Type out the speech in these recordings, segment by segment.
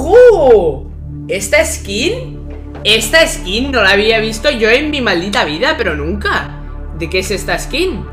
¡Ojo! ¿Esta skin no la había visto yo en mi maldita vida, pero nunca. ¿De qué es esta skin?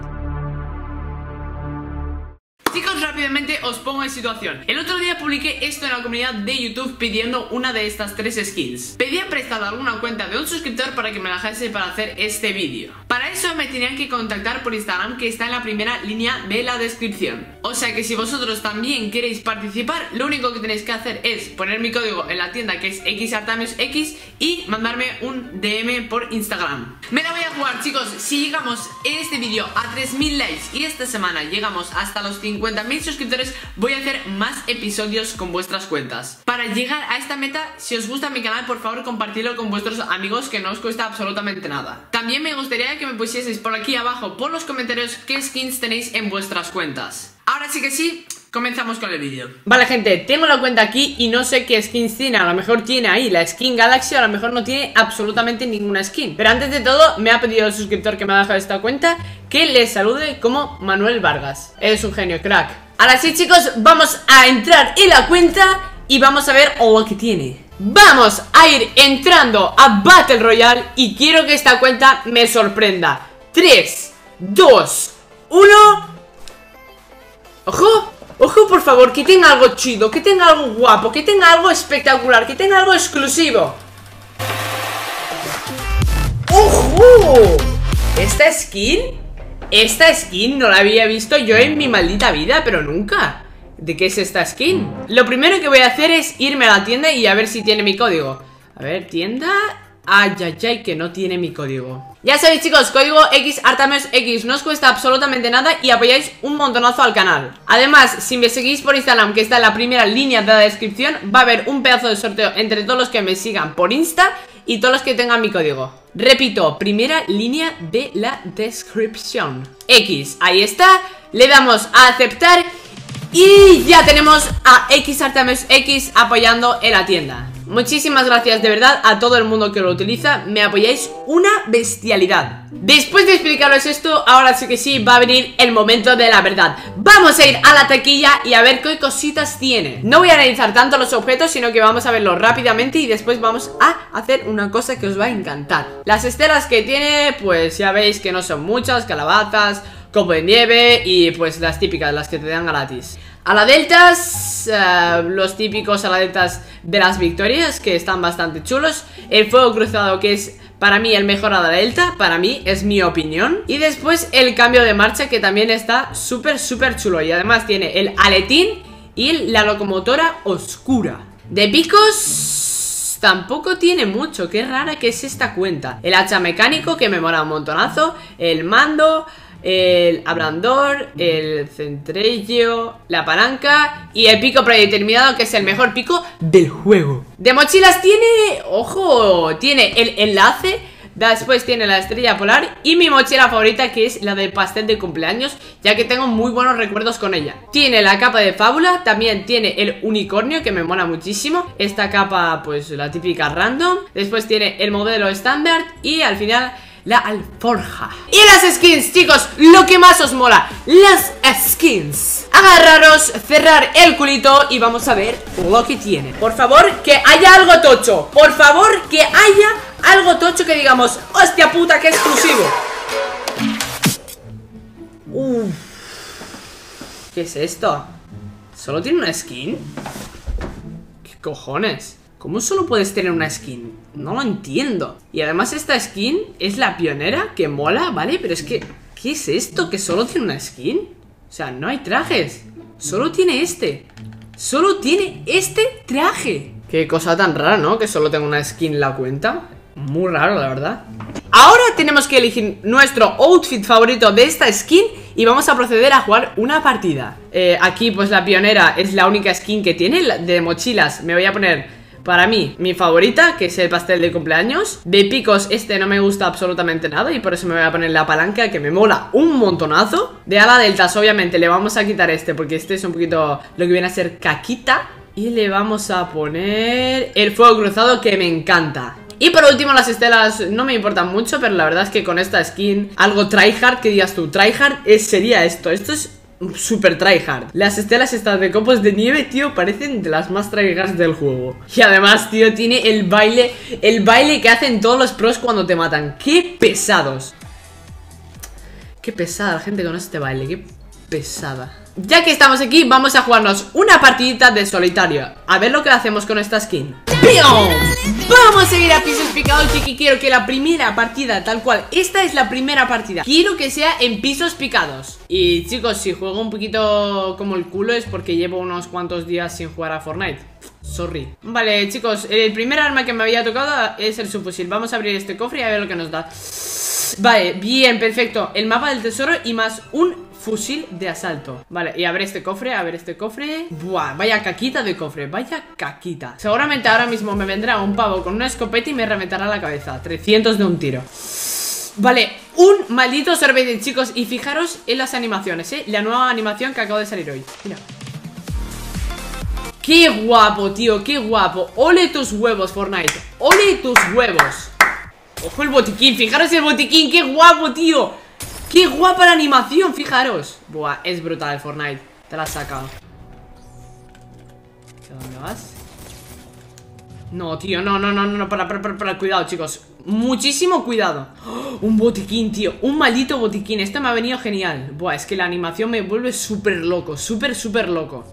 Chicos, rápidamente os pongo en situación. El otro día publiqué esto en la comunidad de YouTube pidiendo una de estas 3 skins. Pedía prestada alguna cuenta de un suscriptor para que me la dejase para hacer este vídeo. Para eso me tenían que contactar por Instagram, que está en la primera línea de la descripción. O sea que si vosotros también queréis participar, lo único que tenéis que hacer es poner mi código en la tienda, que es xartamiusx, y mandarme un DM por Instagram. Me la voy a jugar, chicos. Si llegamos en este vídeo a 3000 likes y esta semana llegamos hasta los 50.000 suscriptores, voy a hacer más episodios con vuestras cuentas. Para llegar a esta meta, si os gusta mi canal, por favor compartidlo con vuestros amigos, que no os cuesta absolutamente nada. También me gustaría que me pusieseis por aquí abajo, por los comentarios, qué skins tenéis en vuestras cuentas. Ahora sí que sí, comenzamos con el vídeo. Vale, gente, tengo la cuenta aquí y no sé qué skins tiene. A lo mejor tiene ahí la skin Galaxy, a lo mejor no tiene absolutamente ninguna skin. Pero antes de todo, me ha pedido el suscriptor que me ha dejado esta cuenta que le salude como Manuel Vargas. Eres un genio, crack. Ahora sí, chicos, vamos a entrar en la cuenta y vamos a ver lo que tiene. Vamos a ir entrando a Battle Royale y quiero que esta cuenta me sorprenda. 3, 2, 1. ¡Ojo! Ojo, por favor, que tenga algo chido, que tenga algo guapo, que tenga algo espectacular, que tenga algo exclusivo. ¡Ojo! Esta skin no la había visto yo en mi maldita vida, pero nunca. ¿De qué es esta skin? Lo primero que voy a hacer es irme a la tienda y a ver si tiene mi código. A ver, tienda... Ay, ay, ay, que no tiene mi código. Ya sabéis, chicos, código xartamiusx. No os cuesta absolutamente nada y apoyáis un montonazo al canal. Además, si me seguís por Instagram, que está en la primera línea de la descripción, va a haber un pedazo de sorteo entre todos los que me sigan por Insta y todos los que tengan mi código. Repito, primera línea de la descripción. X, ahí está. Le damos a aceptar y ya tenemos a xartamiusx apoyando en la tienda. Muchísimas gracias de verdad a todo el mundo que lo utiliza. Me apoyáis una bestialidad. Después de explicaros esto, ahora sí que sí va a venir el momento de la verdad. Vamos a ir a la taquilla y a ver qué cositas tiene. No voy a analizar tanto los objetos, sino que vamos a verlos rápidamente y después vamos a hacer una cosa que os va a encantar. Las estelas que tiene, pues ya veis que no son muchas. Calabazas, copo de nieve y pues las típicas, las que te dan gratis. A la deltas, los típicos a la deltas de las victorias, que están bastante chulos. El fuego cruzado, que es para mí el mejor a la delta, para mí, es mi opinión. Y después el cambio de marcha, que también está súper chulo. Y además tiene el aletín y la locomotora oscura. De picos tampoco tiene mucho, qué rara que es esta cuenta. El hacha mecánico, que me mola un montonazo. El mando, el ablandor, el centrello, la palanca y el pico predeterminado, que es el mejor pico del juego. De mochilas tiene, ojo, tiene el enlace, después tiene la estrella polar y mi mochila favorita, que es la del pastel de cumpleaños, ya que tengo muy buenos recuerdos con ella. Tiene la capa de fábula, también tiene el unicornio, que me mola muchísimo. Esta capa, pues la típica random. Después tiene el modelo estándar y al final la alforja. Y las skins, chicos, lo que más os mola, las skins. Agarraros, cerrar el culito y vamos a ver lo que tiene. Por favor, que haya algo tocho. Por favor, que haya algo tocho que digamos, hostia puta, qué exclusivo. ¿Qué es esto? ¿Solo tiene una skin? ¿Qué cojones? ¿Cómo solo puedes tener una skin? No lo entiendo. Y además esta skin es la pionera, que mola, ¿vale? Pero es que, ¿qué es esto? ¿Que solo tiene una skin? O sea, no hay trajes. Solo tiene este. Solo tiene este traje. Qué cosa tan rara, ¿no? Que solo tenga una skin en la cuenta. Muy raro, la verdad. Ahora tenemos que elegir nuestro outfit favorito de esta skin y vamos a proceder a jugar una partida. Aquí pues la pionera es la única skin que tiene. De mochilas me voy a poner, para mí, mi favorita, que es el pastel de cumpleaños. De picos este no me gusta absolutamente nada y por eso me voy a poner la palanca, que me mola un montonazo. De ala deltas obviamente le vamos a quitar este, porque este es un poquito lo que viene a ser caquita. Y le vamos a poner el fuego cruzado, que me encanta. Y por último las estelas no me importan mucho, pero la verdad es que con esta skin, algo tryhard, que digas tú, tryhard sería esto. Esto es super tryhard. Las estelas estas de copos de nieve, tío, parecen de las más tryhards del juego. Y además, tío, tiene el baile que hacen todos los pros cuando te matan. ¡Qué pesados! Qué pesada la gente con este baile, qué pesada. Ya que estamos aquí, vamos a jugarnos una partidita de solitario. A ver lo que hacemos con esta skin. ¡Pium! Vamos a seguir a pisos picados, que quiero que la primera partida, tal cual, esta es la primera partida, quiero que sea en pisos picados. Y chicos, si juego un poquito como el culo es porque llevo unos cuantos días sin jugar a Fortnite. Sorry. Vale, chicos, el primer arma que me había tocado es el subfusil. Vamos a abrir este cofre y a ver lo que nos da. Vale, bien, perfecto. El mapa del tesoro y más un fusil de asalto. Vale, y a ver este cofre, a ver este cofre. Buah, vaya caquita de cofre, vaya caquita. Seguramente ahora mismo me vendrá un pavo con una escopeta y me reventará la cabeza. 300 de un tiro. Vale, un maldito sorbete, chicos. Y fijaros en las animaciones, la nueva animación que acaba de salir hoy. Mira. Qué guapo, tío, qué guapo. Ole tus huevos, Fortnite. Ole tus huevos. Ojo el botiquín, fijaros el botiquín. Qué guapo, tío. ¡Qué guapa la animación! Fijaros. Buah, es brutal el Fortnite. Te la has sacado. ¿A dónde vas? No, tío, no, para, cuidado, chicos. Muchísimo cuidado. ¡Oh! Un botiquín, tío, un maldito botiquín. Esto me ha venido genial. Buah, es que la animación me vuelve súper loco. Súper loco.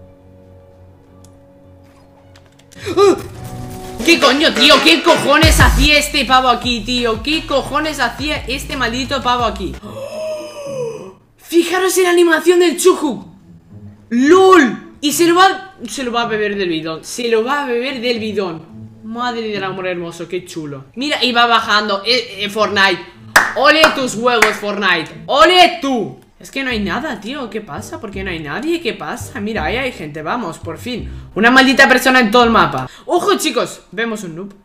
¡Oh! ¿Qué coño, tío? ¿Qué cojones hacía este pavo aquí, tío? ¿Qué cojones hacía este maldito pavo aquí? Fijaros en la animación del Chuju. ¡Lol! Y se lo va a beber del bidón. Se lo va a beber del bidón. Madre del amor hermoso, qué chulo. Mira, y va bajando Fortnite. ¡Ole tus huevos, Fortnite! ¡Ole tú! Es que no hay nada, tío. ¿Qué pasa? ¿Por qué no hay nadie? ¿Qué pasa? Mira, ahí hay gente, vamos, por fin. Una maldita persona en todo el mapa. ¡Ojo, chicos! Vemos un noob.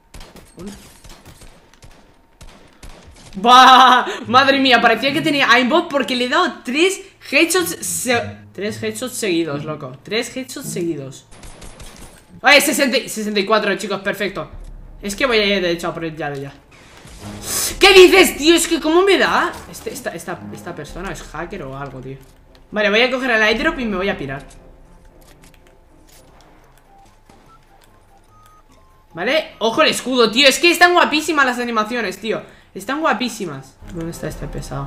¡Bah! Madre mía, parecía que tenía aimbot porque le he dado 3 headshots seguidos, loco. 3 headshots seguidos. ¡Ay, 64, chicos! Perfecto. Es que voy a ir de hecho a por el ya. ¿Qué dices, tío? Es que ¿cómo me da? Esta persona es hacker o algo, tío. Vale, voy a coger el airdrop y me voy a pirar. Vale, ojo el escudo, tío. Es que están guapísimas las animaciones, tío. Están guapísimas. ¿Dónde está este pesado?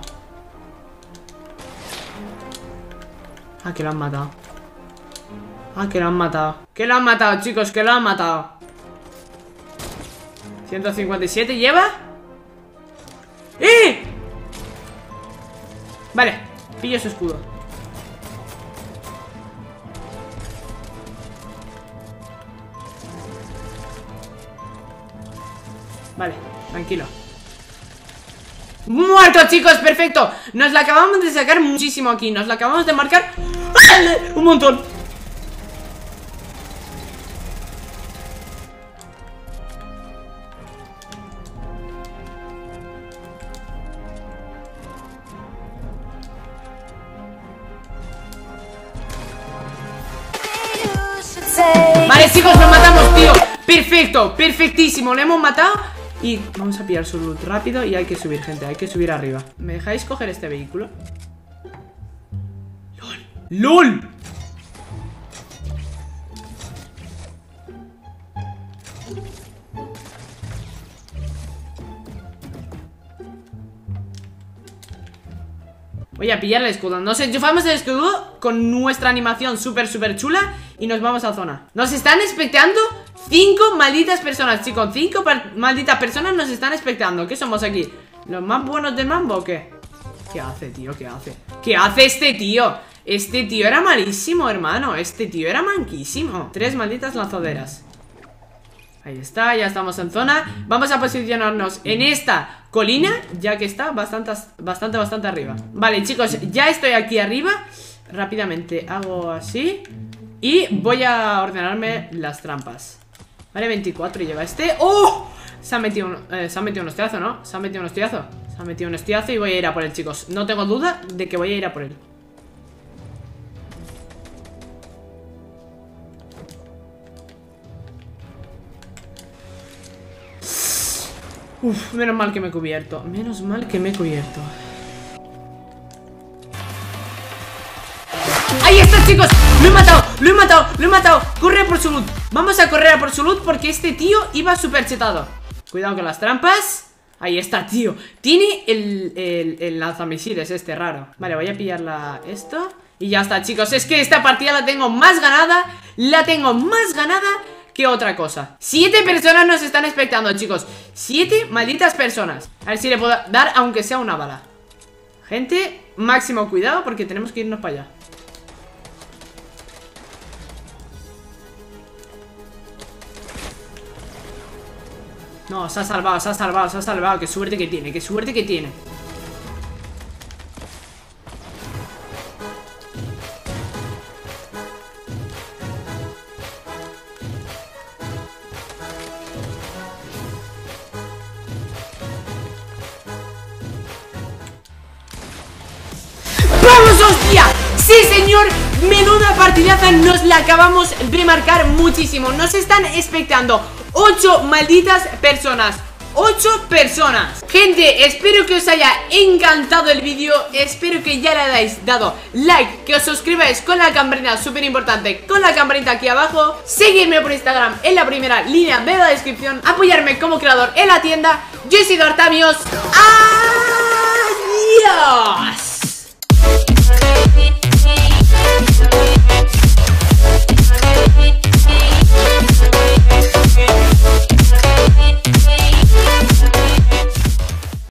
Ah, que lo han matado. Ah, que lo han matado. Que lo han matado, chicos, que lo han matado. 157 lleva. ¡Eh! Vale, pillo su escudo. Vale, tranquilo. ¡Muerto, chicos! ¡Perfecto! Nos la acabamos de sacar muchísimo aquí. Nos la acabamos de marcar un montón. Vale, chicos, lo matamos, tío. Perfecto, perfectísimo. Lo hemos matado. Y vamos a pillar su loot rápido. Y hay que subir, gente, hay que subir arriba. ¿Me dejáis coger este vehículo? ¡Lol! ¡Lol! Voy a pillar el escudo. Nos enchufamos el escudo con nuestra animación súper chula. Y nos vamos a zona. Nos están expectando 5 malditas personas, chicos. 5 malditas personas nos están expectando. ¿Qué somos aquí? ¿Los más buenos del mambo o qué? ¿Qué hace, tío? ¿Qué hace? ¿Qué hace este tío? Este tío era malísimo, hermano. Este tío era manquísimo. 3 malditas lanzaderas. Ahí está, ya estamos en zona. Vamos a posicionarnos en esta colina, ya que está bastante arriba. Vale, chicos, ya estoy aquí arriba. Rápidamente hago así y voy a ordenarme las trampas. Vale, 24 y lleva este. ¡Oh! Se ha metido un hostiazo, ¿no? Se ha metido un hostiazo y voy a ir a por él, chicos. No tengo duda de que voy a ir a por él. Uf, menos mal que me he cubierto. Menos mal que me he cubierto. chicos, lo he matado, lo he matado, lo he matado. Corre por su loot. Vamos a correr a por su loot porque este tío iba súper chetado. Cuidado con las trampas. Ahí está, tío. Tiene el lanzamisiles este raro. Vale, voy a pillarla esto. Y ya está, chicos. Es que esta partida la tengo más ganada. La tengo más ganada que otra cosa. 7 personas nos están expectando, chicos. 7 malditas personas. A ver si le puedo dar aunque sea una bala. Gente, máximo cuidado porque tenemos que irnos para allá. No, se ha salvado, se ha salvado, se ha salvado. Qué suerte que tiene, qué suerte que tiene. ¡Vamos, hostia! ¡Sí, señor! Menuda partidaza, nos la acabamos de marcar muchísimo. Nos están expectando 8 malditas personas. 8 personas. Gente, espero que os haya encantado el vídeo. Espero que ya le hayáis dado like, que os suscribáis con la campanita, súper importante, con la campanita aquí abajo. Seguirme por Instagram en la primera línea de la descripción. Apoyarme como creador en la tienda. Yo he sido Artamios. ¡Adiós!